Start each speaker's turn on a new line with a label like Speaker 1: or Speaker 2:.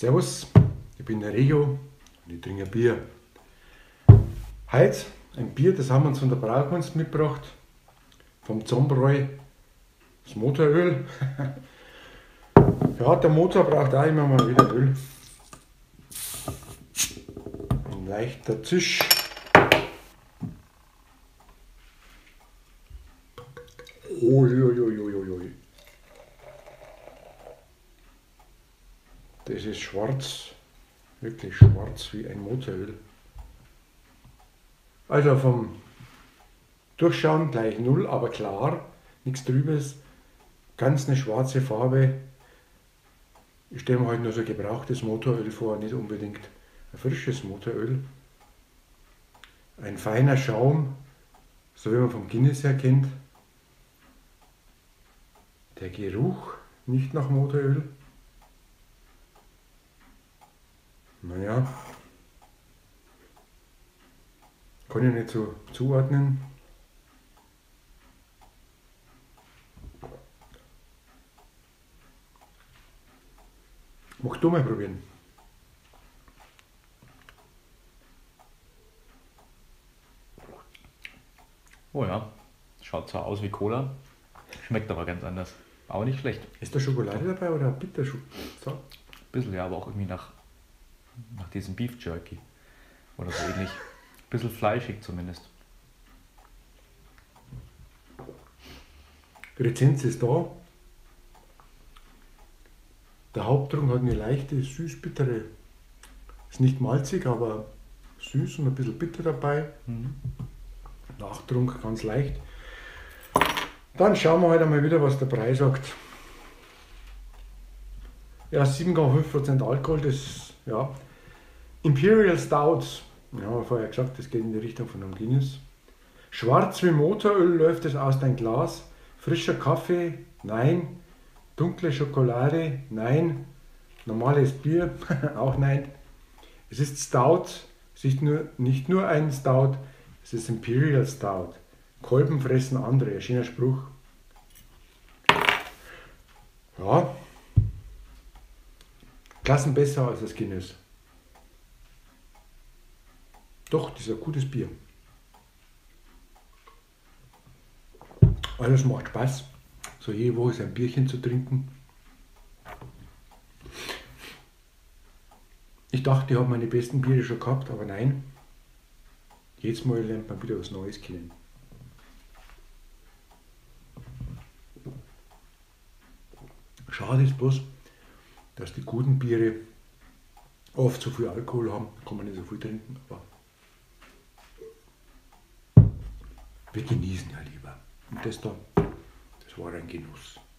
Speaker 1: Servus, ich bin der Rego und ich trinke Bier. Heute ein Bier, das haben wir uns von der Braukunst mitgebracht, vom Zombräu, das Motoröl. Ja, der Motor braucht auch immer mal wieder Öl. Ein leichter Zisch. Uiuiuiui. Das ist schwarz, wirklich schwarz wie ein Motoröl. Also vom Durchschauen gleich 0, aber klar, nichts Trübes, ganz eine schwarze Farbe. Ich stelle mir halt nur so gebrauchtes Motoröl vor, nicht unbedingt ein frisches Motoröl. Ein feiner Schaum, so wie man vom Guinness her kennt. Der Geruch nicht nach Motoröl. Naja, kann ich nicht so zuordnen. Mach du mal probieren.
Speaker 2: Oh ja, schaut zwar aus wie Cola, schmeckt aber ganz anders. Auch nicht schlecht.
Speaker 1: Ist da Schokolade dabei oder Bitterschokolade? So.
Speaker 2: Ein bisschen, ja, aber auch irgendwie nach diesem Beef Jerky oder so ähnlich. Ein bisschen fleischig zumindest.
Speaker 1: Die Rezenz ist da. Der Haupttrunk hat eine leichte, süß-bittere. Ist nicht malzig, aber süß und ein bisschen bitter dabei. Nachtrunk ganz leicht. Dann schauen wir heute mal wieder, was der Preis sagt. Ja, 7,5% Alkohol, das ja. Imperial Stout, ja, haben wir vorher gesagt, das geht in die Richtung von einem Guinness. Schwarz wie Motoröl läuft es aus dein Glas. Frischer Kaffee, nein. Dunkle Schokolade, nein. Normales Bier, auch nein. Es ist Stout, es ist nicht nur ein Stout, es ist Imperial Stout. Kolben fressen andere, ein schöner Spruch. Ja, Klassen besser als das Guinness. Doch, das ist ein gutes Bier. Alles macht Spaß, so jede Woche sein Bierchen zu trinken. Ich dachte, ich habe meine besten Biere schon gehabt, aber nein. Jedes Mal lernt man wieder was Neues kennen. Schade ist bloß, dass die guten Biere oft zu viel Alkohol haben, kann man nicht so viel trinken, aber wir genießen ja lieber. Und das da, das war ein Genuss.